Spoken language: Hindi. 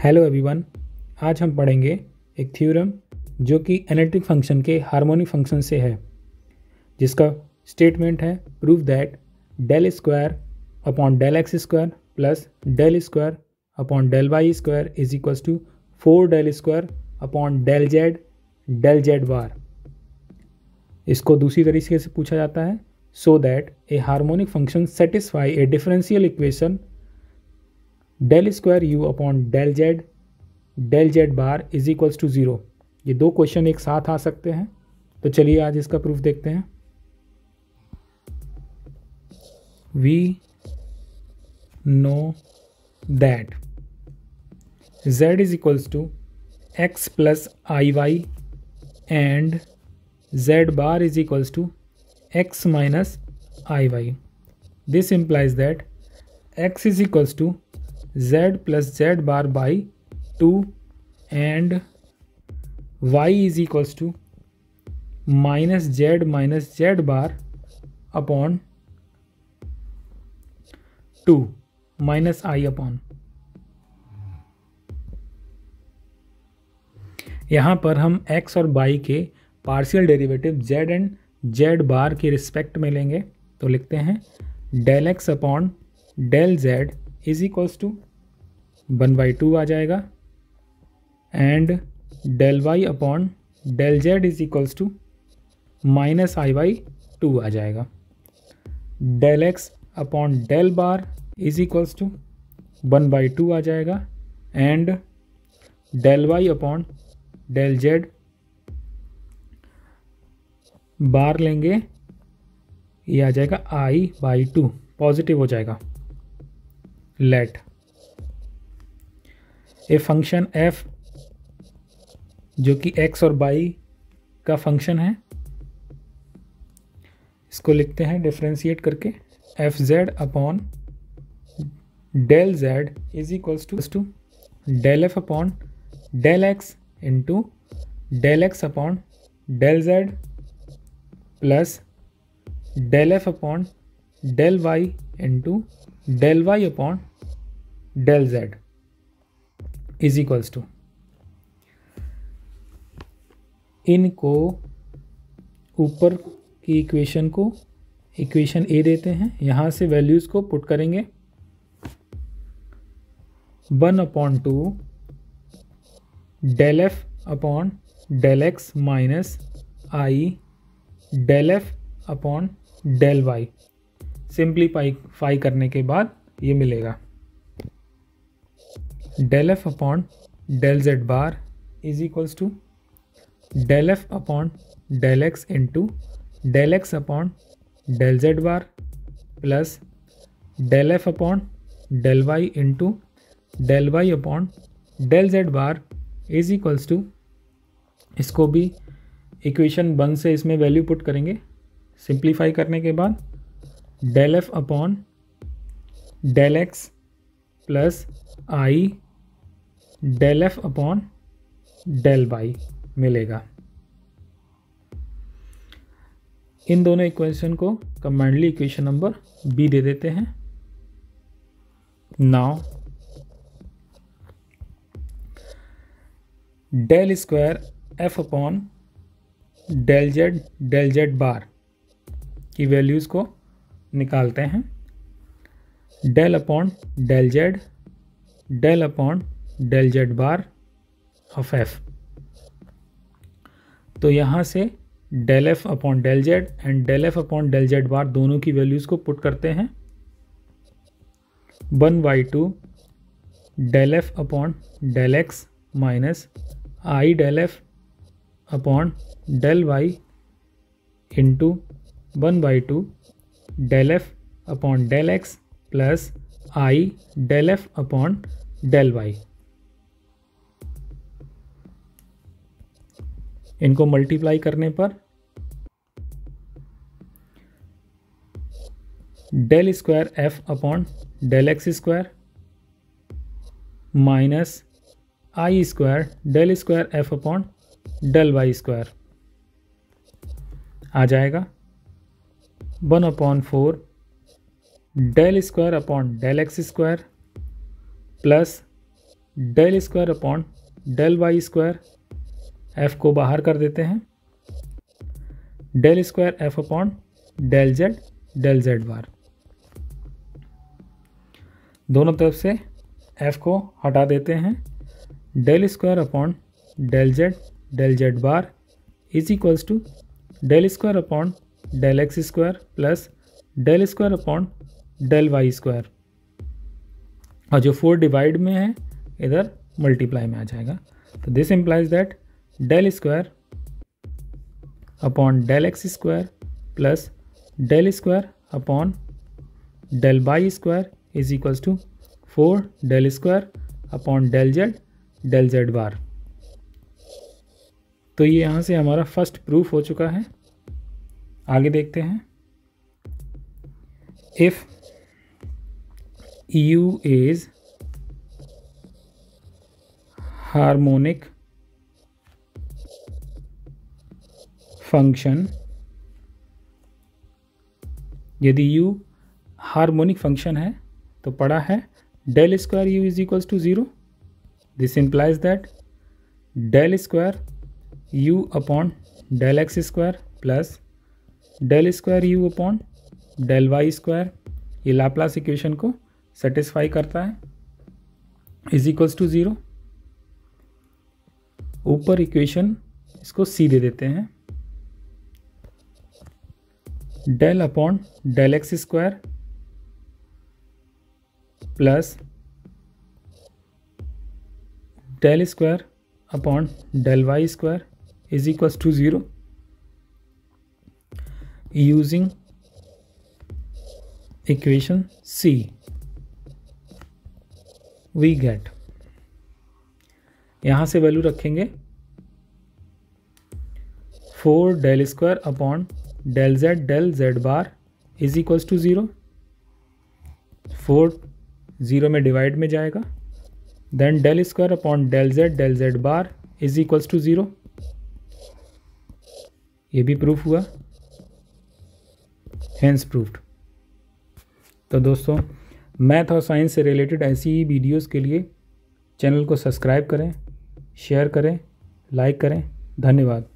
Hello everyone. आज हम पढ़ेंगे एक थ्योरम जो कि एनालिटिक फंक्शन के हार्मोनिक फंक्शन से है, जिसका स्टेटमेंट है prove that del square upon del x square plus del square upon del y square is equals to 4 del square upon del z bar. इसको दूसरी तरीके से पूछा जाता है so that a harmonic function satisfy a differential equation del square u upon del z bar is equals to 0। ये दो क्वेश्चन एक साथ आ सकते हैं, तो चलिए आज इसका प्रूफ देखते हैं। We know that z is equals to x plus i y and z bar is equals to x minus i y. This implies that x is equals to z plus z bar by 2 and y is equals to minus z bar upon 2 minus I upon। यहाँ पर हम x और y के partial derivative z and z bar के रिस्पेक्ट में लेंगे, तो लिखते हैं del x upon del z is equals to 1/2 आ जाएगा and del y upon del z is equals to minus I/2 आ जाएगा। Del x upon del bar is equals to 1/2 आ जाएगा and del y upon del z bar लेंगे, ये आ जाएगा I/2, पॉजिटिव हो जाएगा। लेट ए फंक्शन f जो कि x और y का फंक्शन है, इसको लिखते हैं डिफरेंशिएट करके f z upon del z is equals to del f upon del x into del x upon del z plus del f upon del y into del y upon del z is equals to, इनको ऊपर की इक्वेशन को इक्वेशन ए देते हैं, यहाँ से वैल्यूज़ को पुट करेंगे 1/2 del f upon del x minus i del f upon del y. Simplify करने के बाद ये मिलेगा del f upon del z bar is equals to del f upon del x into del x upon del z bar plus del f upon del y into del y upon del z bar is equals to, इसको भी इक्वेशन 1 से इसमें वैल्यू पुट करेंगे सिंप्लीफाई करने के बाद del f upon del x plus i del f upon del y मिलेगा। इन दोनों इक्वेशन को कंबाइंडली इक्वेशन नंबर बी दे देते हैं। Now del square f upon del z bar की वैल्यूज़ को निकालते हैं। Del upon del upon del z bar of f, तो यहाँ से del f upon del z and del f upon del z bar दोनों की वैल्यूज़ को पुट करते हैं 1/2 del f upon del x minus i del f upon del y into 1/2 del f upon del x plus i del f upon del y. इनको मल्टीप्लाई करने पर del square f upon del x square minus i square del square f upon del y square आ जाएगा 1/4 del square upon del x square plus del square upon del y square, f को बाहर कर देते हैं, del square f upon del z bar. दोनों तरफ से एफ को हटा देते हैं, del square upon del z bar is equals to del square upon del x square plus del square upon del y square, और जो 4 डिवाइड में है इधर मल्टीप्लाई में आ जाएगा। तो this implies that del square upon del x square plus del square upon del y square is equals to 4 del square upon del z bar. तो ये यहाँ से हमारा फर्स्ट प्रूफ हो चुका है। आगे देखते हैं। If U is harmonic function, यदि U हार्मोनिक फंक्शन है तो पढ़ा है del square U is equals to 0। This implies that del square U upon del x square plus del square U upon del y square, ये लाप्लास इक्वेशन को सेटिस्फाई करता है, इज इक्वल्स टू 0। ऊपर इक्वेशन इसको सी दे देते हैं, del upon del x square plus del square upon del y square is equals to 0। Using equation C we get, यहाँ से वैल्यू रखेंगे 4 del square upon del z bar is equals to 0। 4 0 में डिवाइड में जाएगा, then del square upon del z bar is equals to 0। ये भी प्रूफ हुआ, हेंस प्रूफ्ड। तो दोस्तों, मैथ और साइंस से रिलेटेड ऐसी ही वीडियोस के लिए चैनल को सब्सक्राइब करें, शेयर करें, लाइक करें। धन्यवाद।